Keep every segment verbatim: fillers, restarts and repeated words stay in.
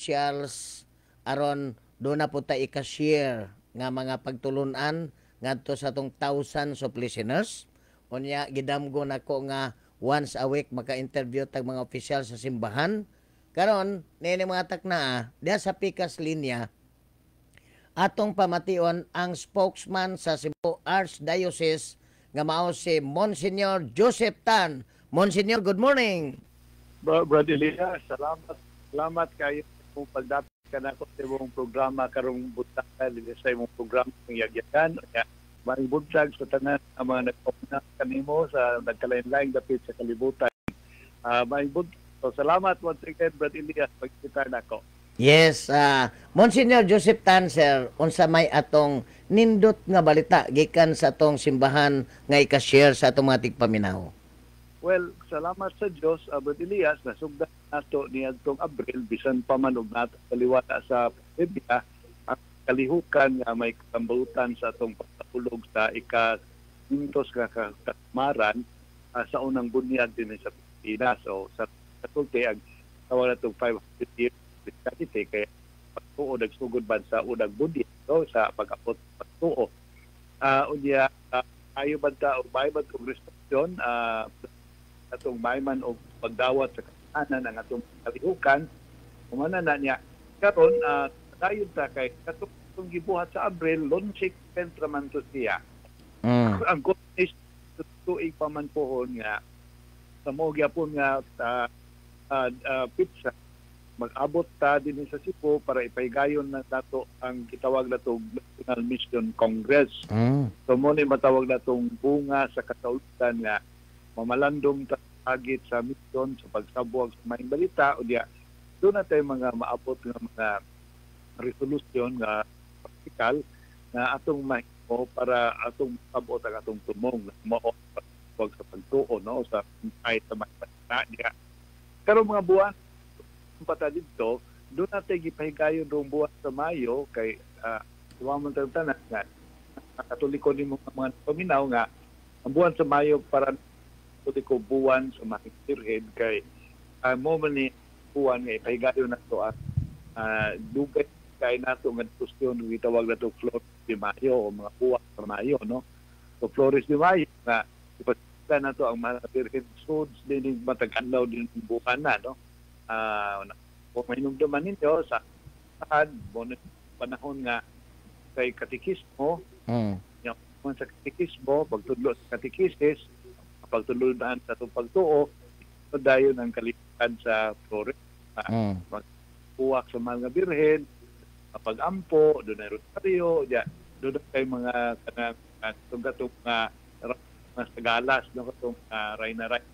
officials aron do na po ta ika-share nga mga pagtulunan ngadto sa tong thousands of listeners. Unya gidamgo nako nga once a week maka-interview tag mga official sa simbahan. Karon nini mga takna diha sa Pikas Linya atong pamation ang spokesman sa Cebu Archdiocese nga mao si Monsignor Joseph Tan. Monsignor, good morning. Bro, Brother Elia, salamat. Salamat kayo kung pagdapat ka na ko sa imong programa karong buntag sa imong programa ng Yagyakan. Maring buntag sa tanan ang mga nagpauna kanimo sa nagkalain-laing dapit sa kalibutan. Uh, maring buntag. So, salamat once again, Brother Elia, pagkita na ko. Yes, uh, Monsignor Joseph Tan, sir, unsa may atong nindot nga balita gikan sa atong simbahan nga ika-share sa atong mga tigpaminaw. Well, salamat sa Dios, Abad Elias, nasugdan nato niadtong Abril bisan pa man og nato kaliwata sa pandemya ang kalihukan nga may katambutan sa atong pagtulog sa ika-mintos nga katamaran uh, sa unang bunyag din sa Pilipinas. So sa kasulti ang tawag natong five hundred years Kadite kaya pagtuo nagsugod ban sa unang bunyag so, sa pag-apot pagtuo. Uh, unya uh, ayo banta og may bad og restriction uh, atong mayman og pagdawat sa kasanan ang atong kalihukan kumana na niya karon uh, dayon ta kay katong gibuhat sa Abril launching Centra man to siya. Mm. Ang is tuig pa man pohon nga sa mo gyapon nga uh, uh, uh, pizza mag-abot ta din sa Cebu para ipaygayon na nato ang gitawag natong National Mission Congress. Mm. So mo ni matawag natong bunga sa katautan nga mamalandong target sa mission sa pagsabuag sa mga balita o diya doon na tayo mga maabot ng mga resolution nga praktikal na atong mahimo para atong abot ang atong tumong na mao sa pagtuo no sa ay sa mga balita diya. Karon mga buwan pata dito doon natin gipahigayon rong buwan sa Mayo kay uh, tuwang man tanan nga katoliko ni mga mga paminaw nga ang buwan sa Mayo para katoliko buwan sa mga Birhen kay uh, mo man ni buwan nga ipahigayon nato at uh, dugay kay nato nga diskusyon gitawag nato Flores de Mayo o mga buwan sa Mayo no so Flores de Mayo nga ipakita nato ang mga Birhen Suds din matag-adlaw din buwan na no. Uh, kung may nungdaman ninyo sa saan, bonus panahon nga kay katikismo, mm. yung sa katikismo, pagtudlo sa katikisis, pagtudloan sa itong pagtuo, ito dayon ang kalimutan sa Flores. Uh, mm. Magpuwak sa mga birhen, pag-ampo, doon ay rosaryo, yeah, doon ay mga kanang itong gatong uh, sa galas, no, itong uh, ray-na-ray.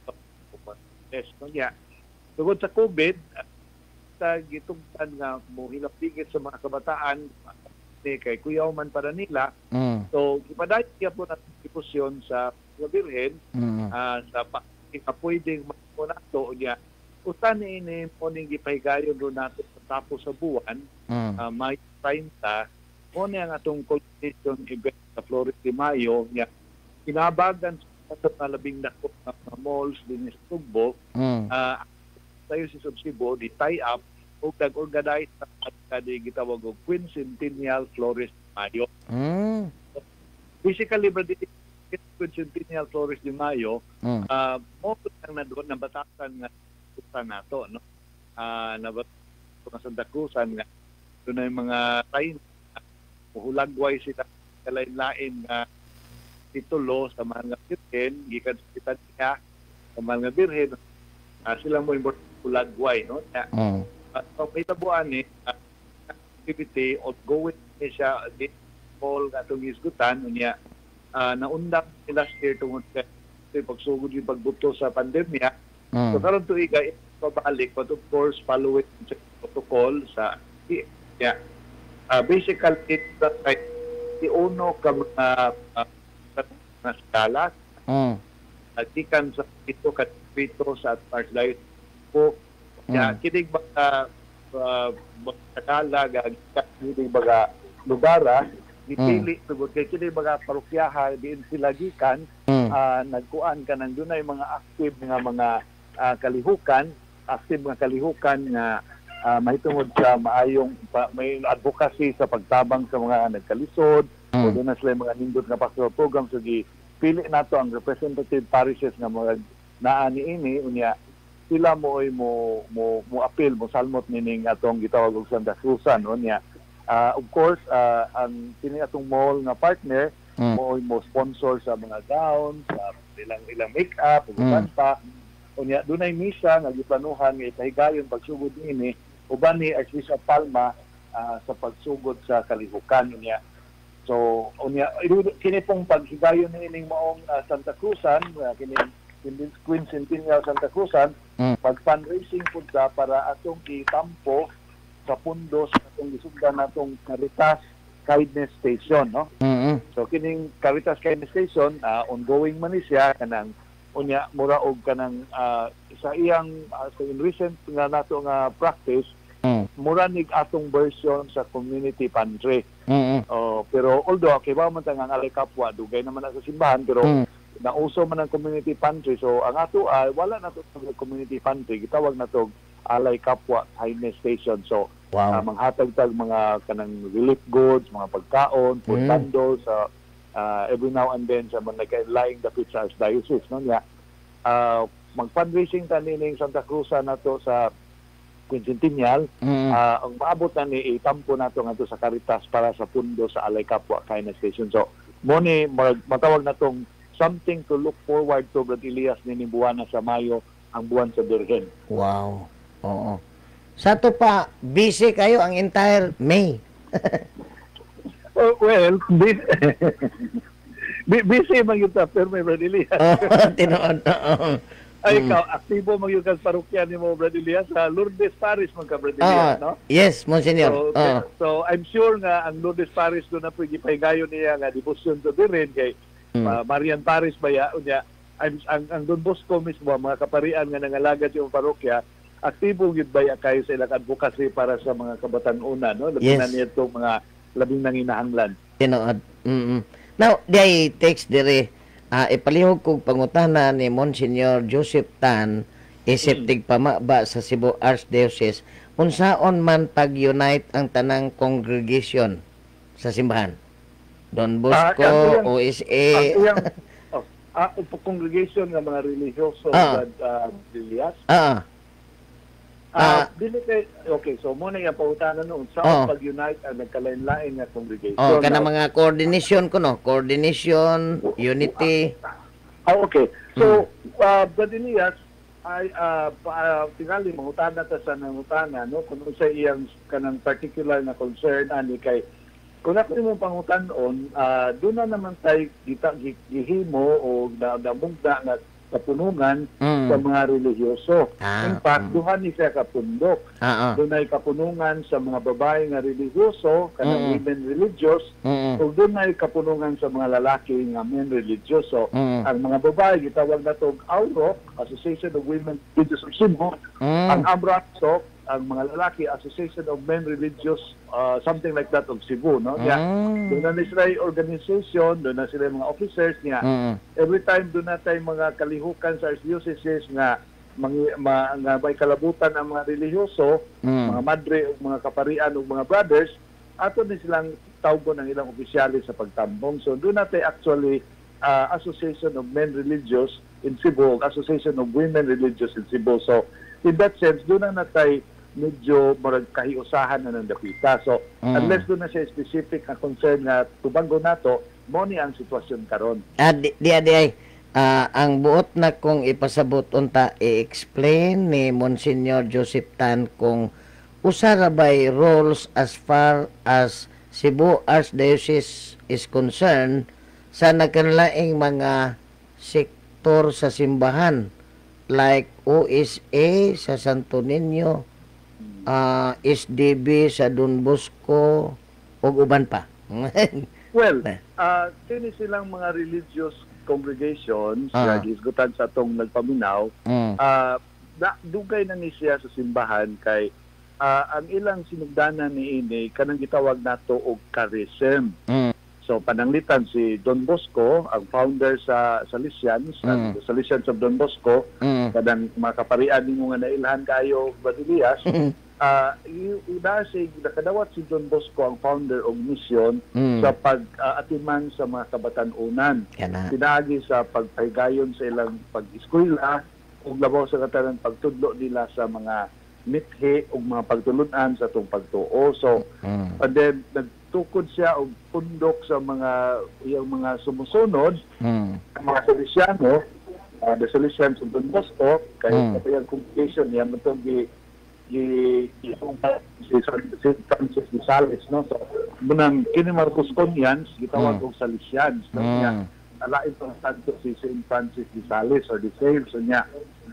Yes, no, yeah. Tungod sa COVID, sa gitungtan nga mo hilapigit sa mga kabataan kay kuyaw man para nila. Mm. So, ipadayon niya po natin diskusyon sa mga birhen mm. uh, sa pwedeng mga nato niya. Usan ni ini po ning gipahigayon doon natin sa tapos sa buwan, mm. uh, May thirty, mo niya ang atong cultivation event sa Flores de Mayo niya. Kinabagan sa labing dako ng malls din sa Tugbo, mm. uh, tayo si Cebu di tie up o nag-organize sa kadi gitawag og Quincentennial Flores de Mayo. Mm. So, basically, but the Quincentennial Flores de Mayo, mm. uh, mo ang nandoon na batasan nga sa nato, no? Uh, na sa Santa Cruzan nga doon ay mga tayo hulagway sila kalain-lain nga titulo sa mga birhen gikan sa niya sa mga birhen uh, sila mo ulagway no na mm. uh, so may tabuan ni uh, activity ongoing ni siya di all atong isgutan niya uh, naundang nila year tungod sa pagsugod yung pagbuto sa pandemya mm. so karon tuiga pabalik but of course following the protocol sa yeah uh, basically it's that like the uno ka uh, uh, na skala mm. nagtikan sa ito kat dito sa Archdiocese po ya mm. kinig baka uh, magkakala kinig baga lugara dipili mm. tugod kay kinig baga parokyaha diin sila gikan mm. uh, nagkuan ka nang dunay mga active nga mga uh, kalihukan active nga kalihukan nga uh, mahitungod sa maayong pa, may advocacy sa pagtabang sa mga nagkalisod, Mm. o doon na sila yung mga nindot nga pastoral program. So, pili nato ang representative parishes nga mga naa ni ini, unya sila mo ay mo mo mo appeal mo salmot nining atong gitawag og Santa Cruzan unya. Uh, of course, uh, ang kini atong mall nga partner Mm. mo mo sponsor sa mga gowns, sa ilang ilang make-up, ug Mm. uban pa. Unya dunay misa nga giplanuhan nga ikahigayon pagsugod niini uban ni Archbishop Palma uh, sa pagsugod sa kalihukan unya. So unya kini pong paghigayon niining maong uh, Santa Cruzan, uh, kini Queen Centennial Santa Cruzan, Mm. pag fundraising pud sa para atong itampo sa pundos atong gisugdan natong Caritas Kindness Station, no? Mm. So kining Caritas Kindness Station, uh, ongoing man ni siya kanang unya mura og kanang uh, sa iyang uh, sa in recent nga nato nga practice, Mm. mura nig atong version sa community pantry. Mm. Oh, pero although kay ba man ta nga alay kapwa dugay naman na sa simbahan pero Mm. nauso man ang community pantry, so ang ato ay wala na to sa community pantry, gitawag na to alay kapwa kindness station. So Wow. uh, manghatag tag mga kanang relief goods, mga pagkaon, food Mm. bundles sa uh, every now and then sa mga nagka-laing dapit sa diocese, no niya. Uh, mag-fundraising ta nining Santa Cruzan nato sa Queen Centennial. Mm. Uh, ang maabot na ni itampo nato ngadto sa Caritas para sa pundo sa Alay Kapwa Kindness Station. So mo ni mag- matawag na tong something to look forward to, Brad Elias, nining buwan na sa Mayo, ang buwan sa Birhen. Wow. Oo. Sa to pa, busy kayo ang entire May. Oh, well, busy, busy man yun ta, pero may Brad Elias. Oo, tinood. Oo. Ay, Mm. ikaw, aktibo mag yung parokya ni mo, Brad Elias, sa Lourdes Parish, mga Brad Oo. Elias, no? Yes, Monsignor. So, Oo. so, I'm sure nga ang Lourdes Parish doon na pwede pahigayon niya nga devotion sa Birhen kay Mm. uh, Marian Parish ba ya? Unya, ang, ang, ang Don Bosco mismo, mga kaparian nga nangalagad yung parokya, aktibo yun ba ya kayo sa ilang advocacy para sa mga kabatan-una, no? Labi Yes. na niya itong mga labing nanginahanglan. Tinood. Mm. Now, di text dire ah ipalihog kog pangutana ni Monsignor Joseph Tan isiptig pamaba sa Cebu Archdiocese unsaon man pag-unite ang tanang congregation sa simbahan. Don Bosco, Ah, ang iyang- O S A. Ang iyang oh, ah, upo- congregation ng mga religyoso, Ah. Brad uh, Elias. Ah. Ah, Ah. dili kay okay, so muna yung pautanan noon sa Oh. pag-unite ang nagkalain-lain nga congregation. Oh, kana Now, mga coordination ko no, coordination, unity. Ah, okay. Hmm. So, uh, Brad Elias, ay uh, pa, uh, tingali mangutana ta sa nangutana, no, kung sa iyang kanang particular na concern ani kay kung ako mo pangutan-on, uh, doon na naman tayo gita, gi- gihimo o na, namugda na kapunungan Mm. sa mga religyoso. Ah, In fact, mm. duha ni siya kapundok. Ah, ah. Doon ay kapunungan sa mga babae nga religyoso, kanang Mm. women religious, Mm. o doon ay kapunungan sa mga lalaki nga men religyoso. Mm. Ang mga babae, gitawag na itong AUROC, Association of Women Religious of Cebu. Ang Mm. AMRASOC, ang mga lalaki, Association of Men Religious, uh, something like that of Cebu. No? Kaya, doon Mm. na sila yung organization, doon na sila yung mga officers niya. Mm. Every time doon na tayo mga kalihukan sa archdiocese nga mga, mga, nga may kalabutan ang mga religyoso, Mm. mga madre o mga kaparian o mga brothers, ato din silang tawgon ng ilang opisyales sa pagtambong. So doon natin actually uh, Association of Men Religious in Cebu, Association of Women Religious in Cebu. So in that sense, doon na natay medyo marag kahiusahan na ng dapita. So Mm. unless doon na siya specific na concern nga tubango nato, mo ni ang sitwasyon karon. Ah, di, di, di ay, ah, ang buot na kung ipasabot unta, i-explain ni Monsignor Joseph Tan kung usara bay roles as far as Cebu Archdiocese is concerned sa nagkanlaing mga sektor sa simbahan like O S A sa Santo Niño, ah, S D B sa Don Bosco, ug uban pa. Well, Eh. uh, kini silang mga religious congregations Ah. nga gisgutan sa tong nagpaminaw, Mm. uh, da, dugay na ni siya sa simbahan kay ah, ang ilang sinugdanan ni ini kanang gitawag nato og charism. Mm. So pananglitan si Don Bosco, ang founder sa Salesians, ang Mm. Salesians of Don Bosco, Mm. kadang mga kaparian nimo nga nailhan kayo Badilias, uh, una si nakadawat si Don Bosco ang founder og misyon Mm. sa pag-atiman sa mga kabatan-unan. Kana. Pinagi sa pagpaygayon sa ilang pag-eskwela ug labaw sa katanan pagtudlo nila sa mga mithi ug mga pagtulunan sa itong pagtuo. So, Mm. and then nagtukod siya og pundok sa mga iyang mga sumusunod, Mm. ang mga Salesiano, uh, the Salesians of Don Bosco, kay Mm. mm. yung congregation niya, matong gi gi itong si Saint Francis de Sales, no? So, munang kini Marcos Conians, gitawag Mm. og Salesians, no? Mm. Niya, alain pang santo si Saint Francis de Sales or de Sales, so niya,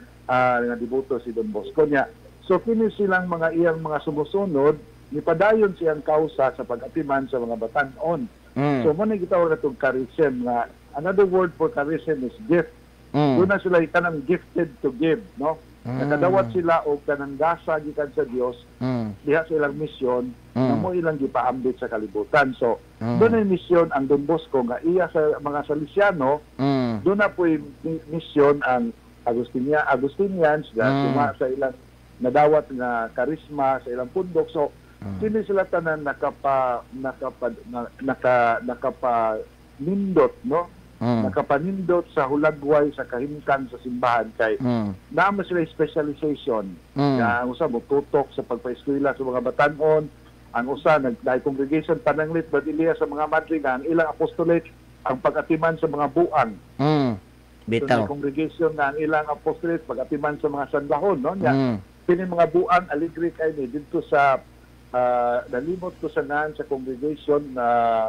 ah nga dibuto si Don Bosco niya. So, kini silang mga iyang mga sumusunod, nipadayon siyang kausa sa pag-atiman sa mga batan-on. Mm. So, mo na gitawag na itong charism nga, another word for charism is gift. Mm. Doon na sila kanang gifted to give, no? Mm. Nakadawat sila o kanang gasa gikan sa Dios Mm. diha sa ilang misyon Mm. na mo ilang gipaambit sa kalibutan. So, Mm. doon ay misyon ang Don Bosco nga iya sa mga Salesiano, Mm. doon na po yung misyon ang Agustinia, Agustinians nga Mm. suma sa ilang nadawat nga karisma sa ilang pundok. So, Mm. sino sila tanan nakapa nakapa na- naka nakapa nindot, no? Mm. Nakapanindot sa hulagway sa kahimkan sa simbahan kay Mm. naman sila specialization. Mm. Nga ang usa mo tutok sa pagpaeskwela sa mga batan-on, ang usa nagday congregation pananglit Badiliya sa mga madre nga ang ilang apostolate ang pag-atiman sa mga buang. Mm. So, Bitaw. may congregation nga ang ilang apostolate pag-atiman sa mga sanlahon, no? Nya, Mm. kini mga buang aligri kay ni didto sa uh, nalimot ko sa naan sa congregation na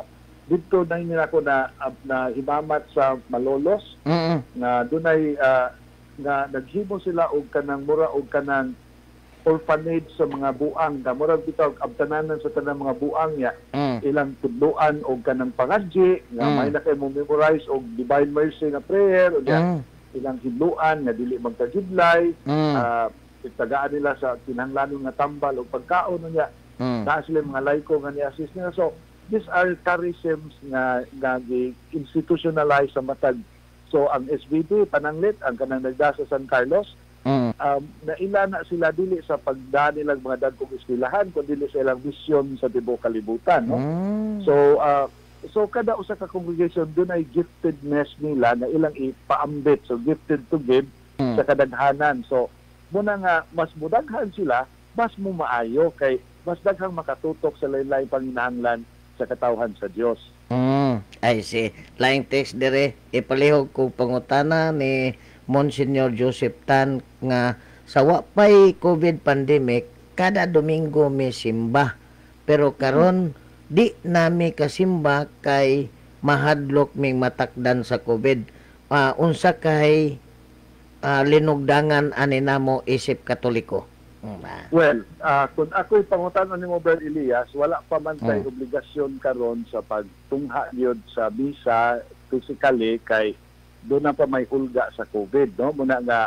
dito na nila ko na na himamat sa Malolos Mm. nga dunay uh, nga naghimo sila og kanang mura og kanang orphanage sa mga buang nga mura bitaw abtananan sa tanang mga buang niya Mm. ilang tudloan og kanang pangadji nga Mm. may na kay mo memorize og divine mercy nga prayer o Mm. ilang hidluan nga dili magkagidlay Mm. uh, tagaan nila sa kinahanglanon nga tambal o pagkaon niya Mm. na sila mga laiko nga ni-assist nila. So, these are charisms nga, nga institutionalize sa matag. So, ang S B D, pananglit, ang kanang nagda sa San Carlos, Mm. um, naila na sila dili sa pagda nilang mga dagkong eskwelahan, kundi dili sa ilang misyon sa tibuok kalibutan. No? Mm. So, uh, so kada usa ka congregation, doon ay giftedness nila na ilang ipaambit. So, gifted to give Mm. sa kadaghanan. So, muna nga, mas mudaghan sila, mas mo maayo kay mas daghang makatutok sa lain-lain panginahanglan sa katawhan sa Dios. Mm. Ay, si Laing text dire, ipalihog ko pangutana ni Monsignor Joseph Tan nga sa wapay COVID pandemic, kada Domingo may simba. Pero karon di nami kasimba kay mahadlok ming matakdan sa COVID. Ah, unsa kay ah, linugdangan ani namo isip Katoliko? Mm, ah. Well, uh, kung ako'y pangutanon ni mo, Brother Elias, wala pa man tay Mm. obligasyon karon sa pagtungha yun sa visa physically kay doon na pa may hulga sa COVID. No? Muna nga,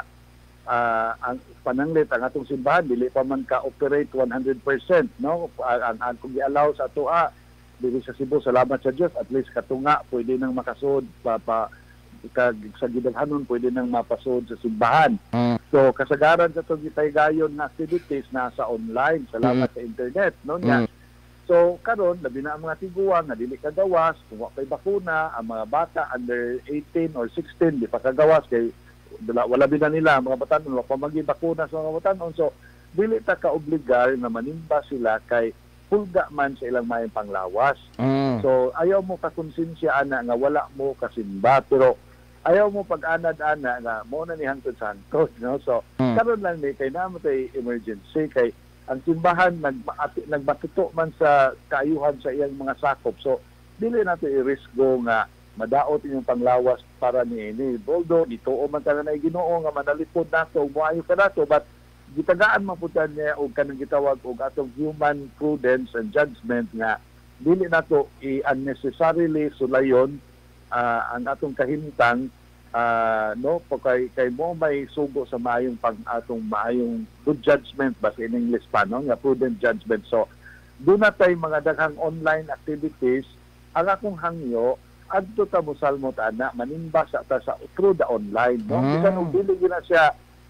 ah, ang pananglit, ang atong simbahan, dili pa man ka-operate one hundred percent. No? Ang, ang kung i-allow sa atoa, dili sa Cebu, salamat sa Diyos, at least katunga, pwede nang makasod pa, pa kag sa gidaghanon pwede nang mapasod sa simbahan. Mm. So kasagaran sa itong gitay-gayon na activities nasa online, salamat sa internet, no niya. Mm. So karon labi na ang mga tiguan na dili kagawas, kung wa pay bakuna, ang mga bata under eighteen or sixteen di pa kagawas kay wala, wala bina nila ang mga batanon wa pa magi bakuna sa mga batanon. So dili ta ka obligar na manimba sila kay hulga man sa ilang mayang panglawas. Mm. So ayaw mo ka konsensya ana nga wala mo kasimba, pero ayaw mo pag-anad-ana nga mo na ni hangtod sa hangtod, no? So Mm. karon lang ni kay namo tay emergency kay ang simbahan nagmaati nagbatuto man sa kaayuhan sa iyang mga sakop. So dili nato i-risko nga madaot inyong panglawas para ni ini. Although dituo man ta na Ginoo nga manalipod nato ug moayo ka nato, but gitagaan man pud niya og kanang gitawag og atong human prudence and judgment nga dili nato i-unnecessarily sulayon uh, ang atong kahimtang uh, no po kay kay mo may sugo sa maayong pag atong maayong good judgment ba in English pa no nga prudent judgment. So doon na tay mga daghang online activities. Ang akong hangyo adto ta mo salmo ta na manimba sa ta sa through the online no Mm. bisan og dili gina siya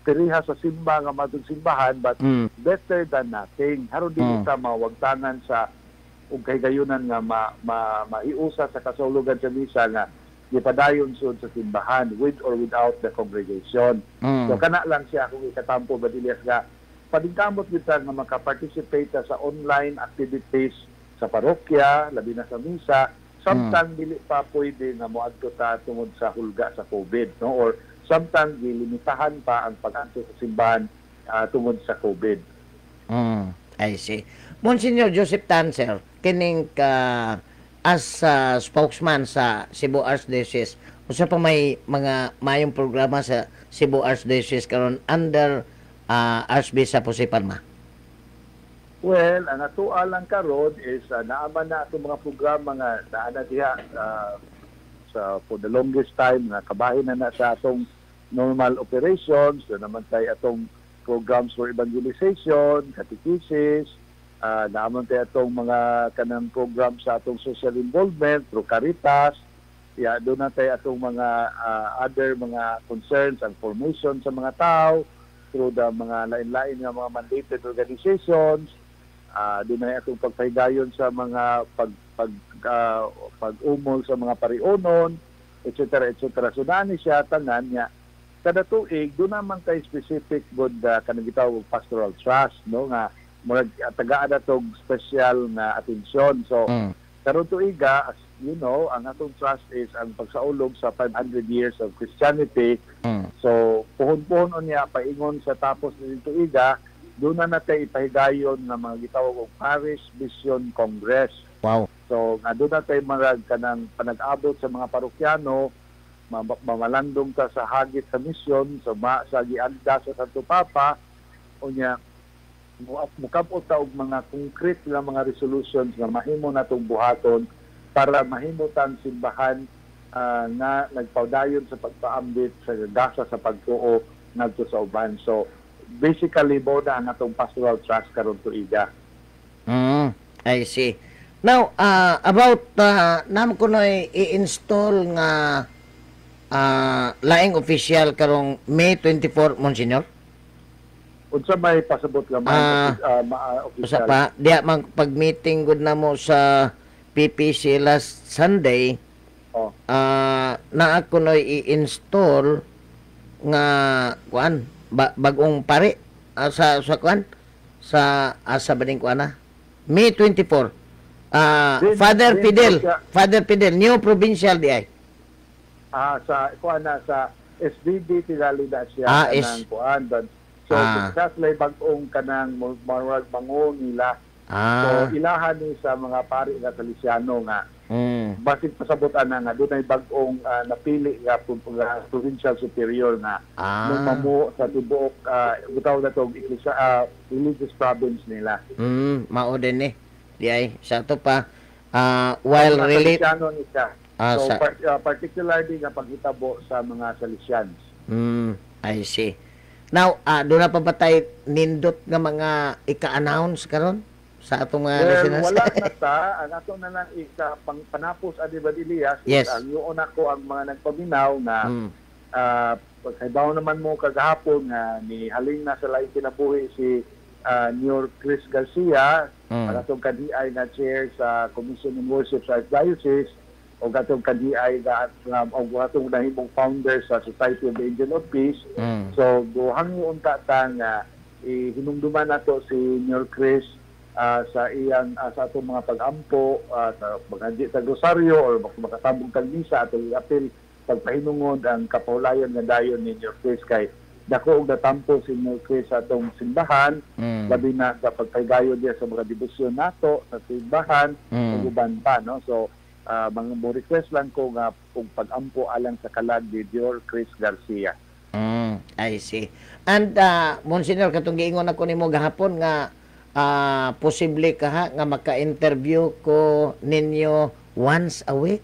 piriha sa simba nga matong simbahan, but Mm. better than nothing. Haron din Mm. sa mawagtangan sa ug kay gayunan nga ma, ma, maiusa sa kasulugan sa misa nga gipadayon sud sa simbahan with or without the congregation. Mm. So kana lang siya kung ikatampo Badilias nga padingkamot gid sa nga makaparticipate ta sa online activities sa parokya, labi na sa misa, samtang dili pa pwede nga moadto ta tungod sa hulga sa COVID, no, or samtang gilimitahan pa ang pag-adto sa simbahan ah, tungod sa COVID. Mm, I see. Monsignor Joseph Tanser, kining ka as a spokesman sa Cebu Archdiocese, usa pa may mga mayong programa sa Cebu Archdiocese karon under uh, Archbishop Jose Palma. Well, ang atoa lang karon is uh, naaman na itong mga programa nga naana diha uh, sa for the longest time nga kabahin na na sa atong normal operations, na naman tayo atong programs for evangelization, catechesis, uh, naman tayo atong mga kanang program sa atong social involvement through Caritas, ya doon na tayo atong mga uh, other mga concerns and formation sa mga tao through the mga lain-lain nga mga mandated organizations. Uh, doon na atong pagpaydayon sa mga pag pag uh, pag-umol sa mga parionon, et cetera et cetera. So naani siya tanan niya kada tuig doon naman kay specific good uh, kanang gitawag pastoral trust, no, nga murag uh, tagaan atong special na atensyon. So Mm. karon tuiga, as you know, ang atong trust is ang pagsaulog sa five hundred years of Christianity. Mm. So puhon-puhon niya paingon sa tapos ng tuiga, doon na natin ipahigayon ng mga gitawag og Parish Vision Congress. Wow. So nga doon na tayo marag kanang panag-abot sa mga parokyano, ma- mamalandong ta sa hagit sa misyon, so ma sa gianda sa Santo Papa, unya mukapot ta og mga concrete nga mga resolutions nga mahimo natong buhaton para mahimutan simbahan ah, nga nagpaudayon sa pagpaambit sa gasa sa pagtuo ngadto sa uban. So basically boda ang atong pastoral trust karon tuiga. Mm, I see. Now, uh, about uh, nam ko na i-install nga uh, laing official karong May twenty-fourth, Monsignor. Unsa may pasabot nga Ah, uh, ma Usa official? pa, diya mag pag-meeting gud na mo sa P P C last Sunday, Oh. ah na ako na i-install nga kuan ba, bagong pare ah, sa sa kuan sa asa baning kuan na May twenty-fourth. Ah Din- Father din Fidel, po siya- Father Fidel, new provincial di ay. Ah, sa kuan na sa S D D tigali na siya Ah, kanang is- kuan. But, so Ah. sa lay bag-ong kanang marag mango nila. Ah. So ilahan ni sa mga pari nga Salesiano nga Mm. basig pasabutan na nga dunay bag-ong ah, napili nga pu- nga provincial superior nga Ah. nung mamu sa tibuok uh, bitaw na tong iglesia ah, religious province nila. Mm, mao din ni. Di ay sa to pa ah while Mga relate Salesiano ni siya. Ah, so sa- par- ah, particularly nga paghitabo sa mga Salesians. Mm, I see. Now, ah doon na pa ba tayo nindot nga mga ika-announce karon sa atong mga Well, listeners? wala na ta. Ang ato na lang isa pang panapos Adibad Elias. Yes. Ang yun ako ang mga nagpaminaw na Mm. uh, pagkaibaw naman mo kagahapon nga ni haling na sa laing kinabuhi si uh, New Chris Garcia, Mm. ang atong kadiay na chair sa Commission on Worship sa Archdiocese, o atong kadiay na o atong nahimong founder sa Society of the Angel of Peace. Mm. So, duhang yung unta ta nga hinumduman nato si New Chris ah, sa iyang ah, sa atong mga pag-ampo ah, sa paghandit sa grosaryo or makatabong kag misa atong apil pagpahinungod ang kapahulayan nga dayon ni New Chris kay dako og natampo si New Chris sa atong simbahan, Mm. labi na sa pagpaygayon diya sa mga debosyon nato sa simbahan Mm. ug uban pa, no. So ah, mga mo request lang ko nga kung pag-ampo alang sa kalag ni Dior Chris Garcia. Mm, I see. And uh, Monsignor, katong giingon ako nimo gahapon nga ah, posible ka ha, nga maka-interview ko ninyo once a week.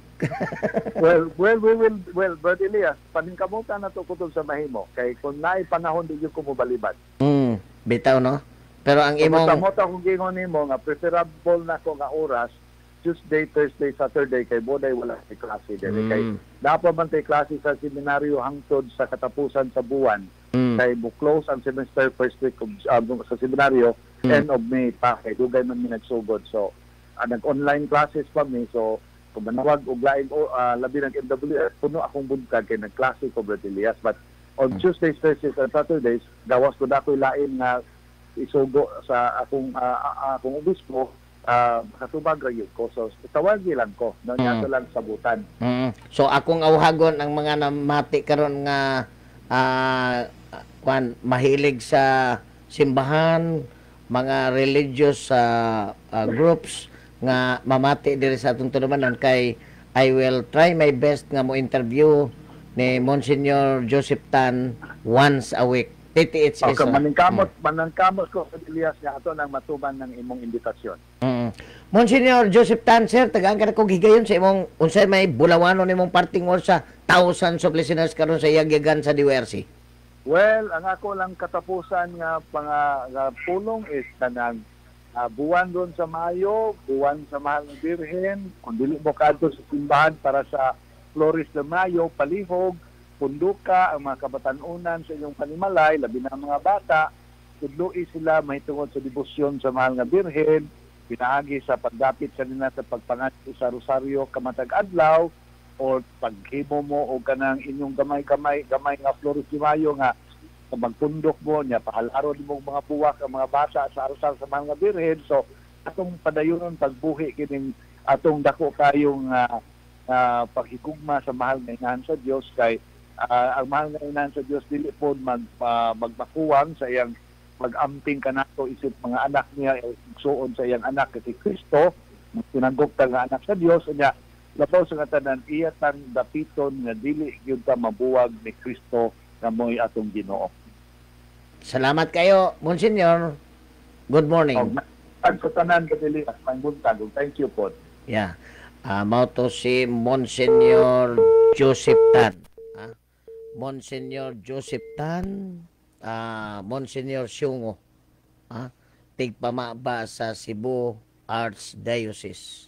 well, well, we will, well, Brother Elias, paningkamutan na to kutub sa mahimo. Kay kung naay panahon, di ko mo balibad. Mm, bitaw no. Pero ang imong Imong kung gingon nimo nga preferable na ko nga oras Tuesday, Thursday, Saturday kay boday wala kay klase diri Mm. kay dapat man tay klase sa seminaryo hangtod sa katapusan sa buwan Mm. Kay mo close ang semester first week of, um, sa seminaryo, Mm. end of May pa. Kay dugay man mi nagsugod. So, uh, nag-online classes pa mi. So, kung manawag og laing o uh, labi ng M W S, puno akong buntag kay nagklase ko Brother Elias. But on Mm. Tuesdays, Thursdays, and Saturdays, gawas ko na ako'y lain nga isugo sa akong uh, akong obispo, uh, makatubag ra yun ko. So, tawagi lang ko. No, Mm. mm. lang sabutan. Mm. So akong awhagon ang mga namati karon nga ah, kwan mahilig sa simbahan, mga religious ah, ah, groups nga mamati diri sa atong tunumanon kay I will try my best nga mo interview ni Monsignor Joseph Tan once a week. T T H S. Okay, ah. maningkamot, maningkamot ko sa Elias nga ato nang matuban ng imong imbitasyon. Mm. Monsignor Joseph Tan, sir, tagaan ka na kong higayon sa imong, unsay may bulawanon imong parting or sa thousands of listeners karon sa yagyagan sa D W R C. Well, ang ako lang katapusan nga panga nga pulong is kanang uh, buwan doon sa Mayo, buwan sa Mahal ng Birhen, kung dili mo kadto sa simbahan para sa Flores de Mayo, palihog, punduka, ang mga kabatanunan sa inyong panimalay, labi na ang mga bata, tudloi sila mahitungod sa debosyon sa Mahal nga Birhen, pinaagi sa pagdapit sa nila sa pagpangatyo sa Rosario kamatag adlaw, o paghimo mo o kanang inyong gamay-gamay, gamay nga Flores de Mayo nga magpundok mo, niya pahalaro mo mga buwak ang mga bata sa arusal sa Mahal nga Birhen. So, atong padayonon pagbuhi kining atong dako kayong uh, uh, paghigugma sa Mahal nga Inahan sa Dios kay uh, ang Mahal nga Inahan sa Dios dili po mag, uh, magbakuwang sa iyang mag-amping kanato isip mga anak niya suon sa iyang anak kay Kristo tinanggop ta nga anak sa Dios unya labaw sa tanan iya tan dapiton nga dili gyud ta mabuwag ni Kristo nga mo'y atong Ginoo. Salamat kayo, Monsignor. Good morning. Og ang sa tanan ka dili as may buntag. Thank you po. Yeah. Uh, mao to si Monsignor Joseph Tan. Ah? Monsignor Joseph Tan, ah, Monsignor Syungo. Ah? Tigpamaba sa Cebu Archdiocese.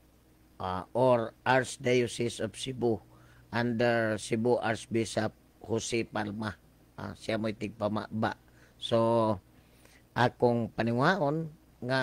Uh, or Archdiocese of Cebu under Cebu Archbishop Jose Palma. Uh, siya mo'y tigpamaba. So, akong paniwaon nga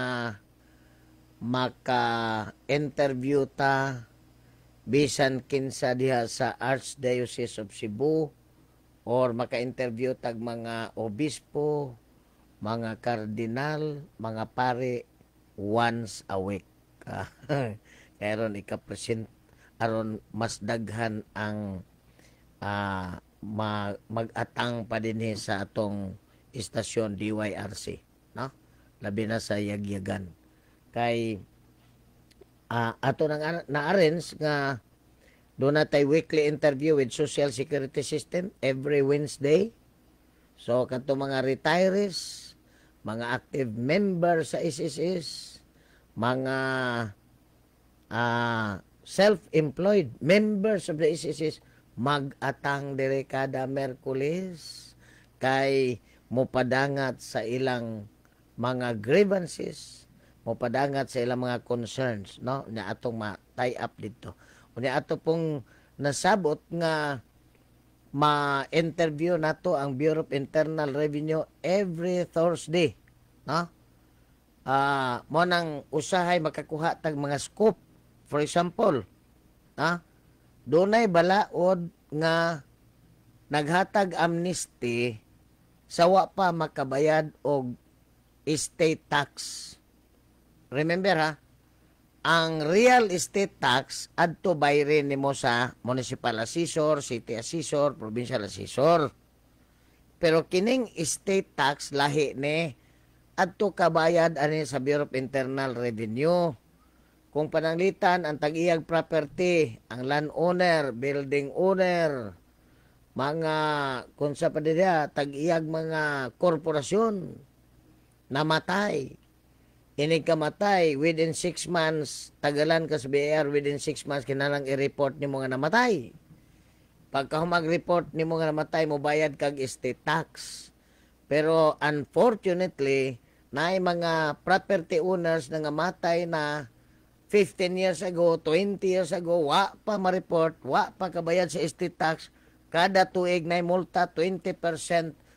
maka-interview ta bisan kinsa diha sa Archdiocese of Cebu or maka-interview tag mga obispo, mga kardinal, mga pare once a week. Kaya ron ikapresent aron mas daghan ang uh, mag- mag-atang pa din sa atong istasyon D Y R C, no? Labi na sa yagyagan. Kay uh, ato nang na-arrange nga doon na tayo weekly interview with Social Security System every Wednesday. So kanto mga retirees, mga active members sa S S S, mga uh, self-employed members of the S S S, mag-atang dire kada Merkulis kay mopadangat sa ilang mga grievances, mopadangat sa ilang mga concerns, no? Nya atong ma-tie up dito. Unya ato pong nasabot nga ma-interview nato ang Bureau of Internal Revenue every Thursday, no? Ah, uh, mo nang usahay makakuha tag mga scoop. For example, ha? Dunay balaod nga naghatag amnesty sa wa pa makabayad og estate tax. Remember ha, ang real estate tax adto bayrin nimo sa municipal assessor, city assessor, provincial assessor. Pero kining estate tax lahi ni adto kabayad ani sa Bureau of Internal Revenue. Kung pananglitan ang tag-iyag property, ang landowner, building owner, mga kung sa padidya, tag-iyag mga korporasyon, namatay. Inig kamatay, within six months, tagalan ka sa B I R, within six months, kinalang i-report ni mga namatay. Pagka mag-report ni mga namatay, mo bayad kag estate tax. Pero unfortunately, na mga property owners na namatay na fifteen years ago, twenty years ago, wa pa ma-report, wa pa kabayad sa estate tax, kada tuig na multa twenty percent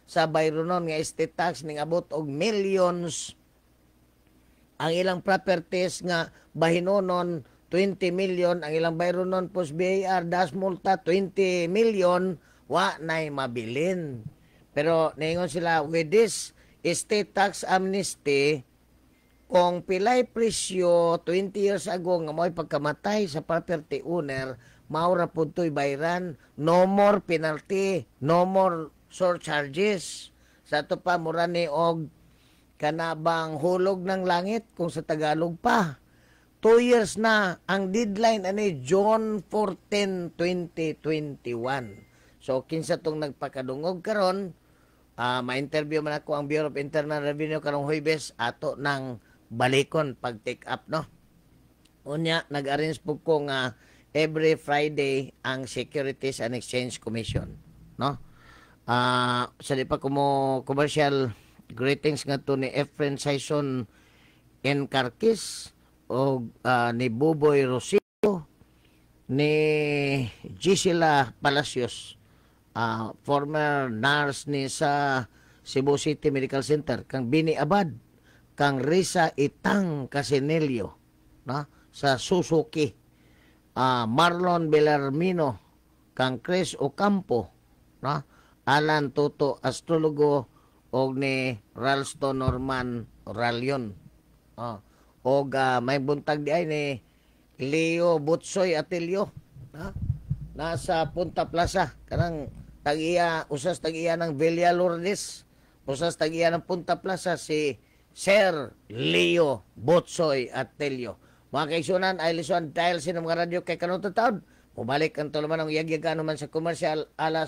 sa bayronon nga estate tax ning abot og millions. Ang ilang properties nga bahinonon twenty million, ang ilang bayronon post B I R das multa twenty million, wa nay mabilin. Pero naingon sila with this estate tax amnesty, kung pilay presyo twenty years ago nga mo'y pagkamatay sa property owner, maura po to'y bayran, no more penalty, no more surcharges. Sa ito pa, mura ni og kanabang hulog ng langit kung sa Tagalog pa. Two years na, ang deadline ani June fourteenth, twenty twenty-one. So, kinsa tong nagpakadungog karon, uh, ma-interview man ako ang Bureau of Internal Revenue karong Huwebes, ato ng balikon pag-take up, no? Unya, nag-arrange po ko nga every Friday ang Securities and Exchange Commission, no? Ah, uh, sa di pa kumo commercial greetings nga to ni Efren Saison Encarquis o uh, ni Buboy Rosito, ni Gisela Palacios, uh, former nurse ni sa Cebu City Medical Center, kang Bini Abad, kang Risa Itang Casinelio, no? Sa Suzuki, uh, Marlon Bellarmino, kang Chris Ocampo, no? Alan Toto Astrologo, og ni Ralston Norman Ralion. Oh. Og uh, may buntag di ay ni Leo Butsoy Atilio, ha? Nasa Punta Plaza, kanang tag-iya, usas tag-iya ng Villa Lourdes, usas tag-iya ng Punta Plaza si Sir Leo Butsoy Atilio. Mga kaigsunan, ay lisuan dahil sa mga radyo kay kanong taon. Mubalik ang tulaman ng yagyagano man sa komersyal alas